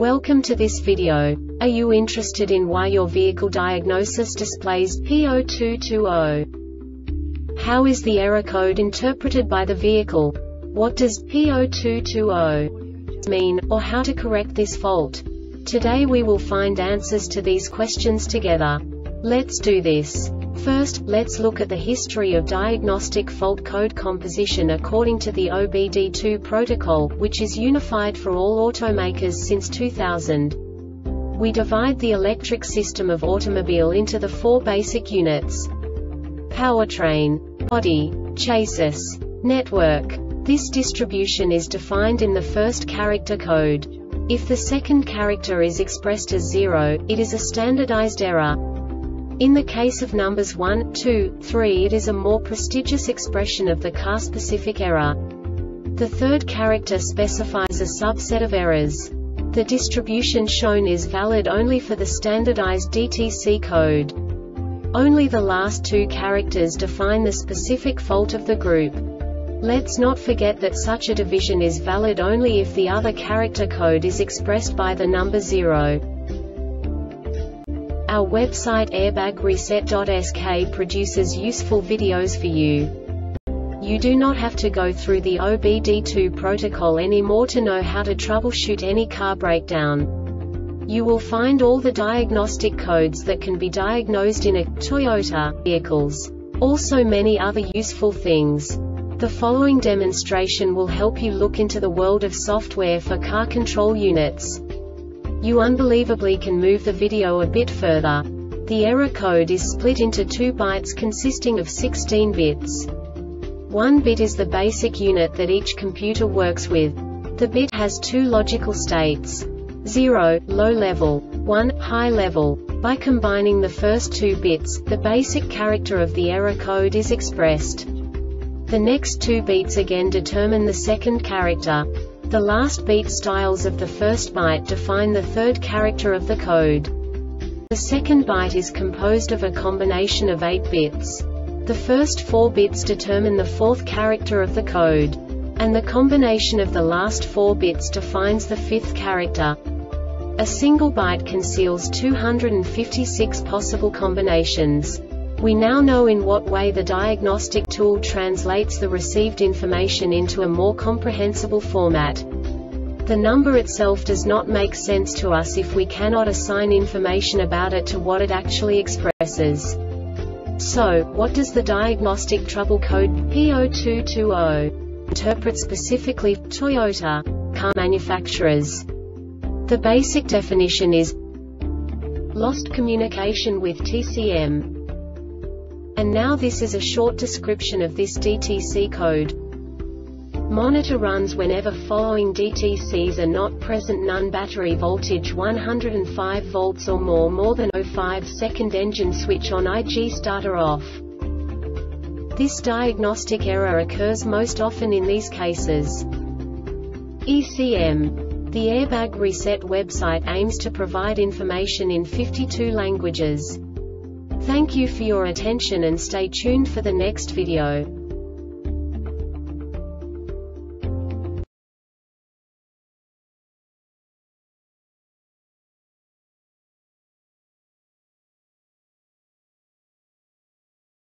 Welcome to this video. Are you interested in why your vehicle diagnosis displays P0220? How is the error code interpreted by the vehicle? What does P0220 mean, or how to correct this fault? Today we will find answers to these questions together. Let's do this. First, let's look at the history of diagnostic fault code composition according to the OBD2 protocol, which is unified for all automakers since 2000. We divide the electric system of automobile into the four basic units: powertrain, body, chassis, network. This distribution is defined in the first character code. If the second character is expressed as 0, it is a standardized error. In the case of numbers 1, 2, 3, it is a more prestigious expression of the car-specific error. The third character specifies a subset of errors. The distribution shown is valid only for the standardized DTC code. Only the last two characters define the specific fault of the group. Let's not forget that such a division is valid only if the other character code is expressed by the number 0. Our website airbagreset.sk produces useful videos for you. You do not have to go through the OBD2 protocol anymore to know how to troubleshoot any car breakdown. You will find all the diagnostic codes that can be diagnosed in a Toyota vehicles. Also many other useful things. The following demonstration will help you look into the world of software for car control units. You unbelievably can move the video a bit further. The error code is split into 2 bytes consisting of 16 bits. 1 bit is the basic unit that each computer works with. The bit has 2 logical states: 0, low level, 1, high level. By combining the first 2 bits, the basic character of the error code is expressed. The next 2 beats again determine the second character. The last beat styles of the first byte define the third character of the code. The second byte is composed of a combination of 8 bits. The first 4 bits determine the fourth character of the code. And the combination of the last 4 bits defines the fifth character. A single byte conceals 256 possible combinations. We now know in what way the diagnostic tool translates the received information into a more comprehensible format. The number itself does not make sense to us if we cannot assign information about it to what it actually expresses. So, what does the diagnostic trouble code P0220 interpret specifically for Toyota car manufacturers? The basic definition is lost communication with TCM. And now this is a short description of this DTC code. Monitor runs whenever following DTCs are not present: none, battery voltage 105 volts or more than 05 second, engine switch on, IG starter off. This diagnostic error occurs most often in these cases. ECM. The Airbag Reset website aims to provide information in 52 languages. Thank you for your attention and stay tuned for the next video.